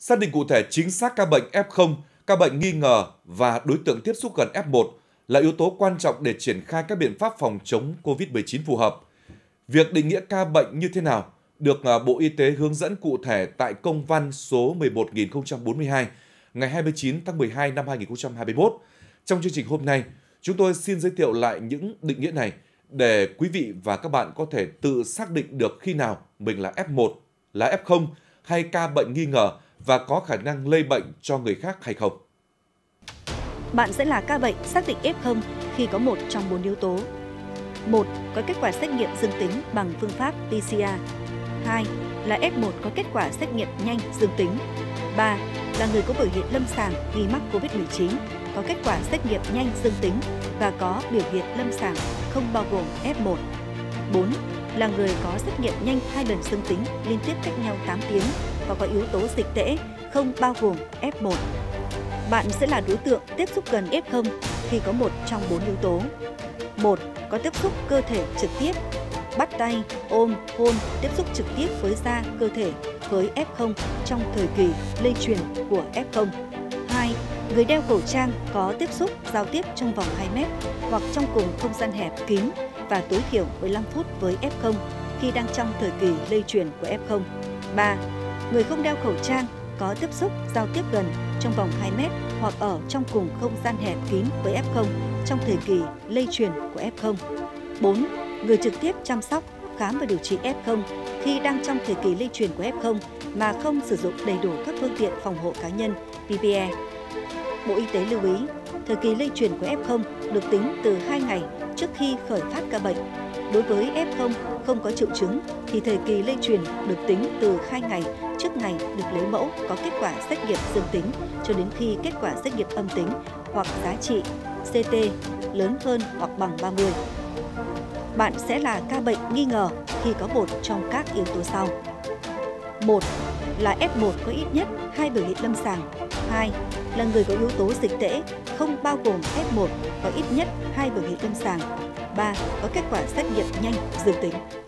Xác định cụ thể chính xác ca bệnh F0, ca bệnh nghi ngờ và đối tượng tiếp xúc gần F1 là yếu tố quan trọng để triển khai các biện pháp phòng chống COVID-19 phù hợp. Việc định nghĩa ca bệnh như thế nào được Bộ Y tế hướng dẫn cụ thể tại công văn số 11042 ngày 29 tháng 12 năm 2021. Trong chương trình hôm nay, chúng tôi xin giới thiệu lại những định nghĩa này để quý vị và các bạn có thể tự xác định được khi nào mình là F1, là F0 hay ca bệnh nghi ngờ và có khả năng lây bệnh cho người khác hay không. Bạn sẽ là ca bệnh xác định F0 khi có một trong 4 yếu tố. 1. Có kết quả xét nghiệm dương tính bằng phương pháp PCR. 2. Là F1 có kết quả xét nghiệm nhanh dương tính. 3. Là người có biểu hiện lâm sàng nghi mắc COVID-19, có kết quả xét nghiệm nhanh dương tính và có biểu hiện lâm sàng không bao gồm F1. 4. Là người có xét nghiệm nhanh 2 lần dương tính liên tiếp cách nhau 8 tiếng và có yếu tố dịch tễ không bao gồm F1. Bạn sẽ là đối tượng tiếp xúc gần F0 khi có một trong 4 yếu tố. 1. Có tiếp xúc cơ thể trực tiếp, bắt tay, ôm, hôn, tiếp xúc trực tiếp với da, cơ thể với F0 trong thời kỳ lây truyền của F0. 2. Người đeo khẩu trang có tiếp xúc, giao tiếp trong vòng 2 mét hoặc trong cùng không gian hẹp kín và tối thiểu 15 phút với F0 khi đang trong thời kỳ lây truyền của F0. 3. Người không đeo khẩu trang có tiếp xúc, giao tiếp gần trong vòng 2 mét hoặc ở trong cùng không gian hẹp kín với F0 trong thời kỳ lây truyền của F0. 4. Người trực tiếp chăm sóc, khám và điều trị F0 khi đang trong thời kỳ lây truyền của F0 mà không sử dụng đầy đủ các phương tiện phòng hộ cá nhân PPE. Bộ Y tế lưu ý, thời kỳ lây truyền của F0 được tính từ 2 ngày trước khi khởi phát ca bệnh. Đối với F0 không có triệu chứng thì thời kỳ lây truyền được tính từ 2 ngày trước ngày được lấy mẫu có kết quả xét nghiệm dương tính cho đến khi kết quả xét nghiệm âm tính hoặc giá trị CT lớn hơn hoặc bằng 30. Bạn sẽ là ca bệnh nghi ngờ khi có một trong các yếu tố sau. 1. Là F1 có ít nhất 2 biểu hiện lâm sàng. 2. Là người có yếu tố dịch tễ không bao gồm F1 có ít nhất 2 biểu hiện lâm sàng. 3. Có kết quả xét nghiệm nhanh dương tính.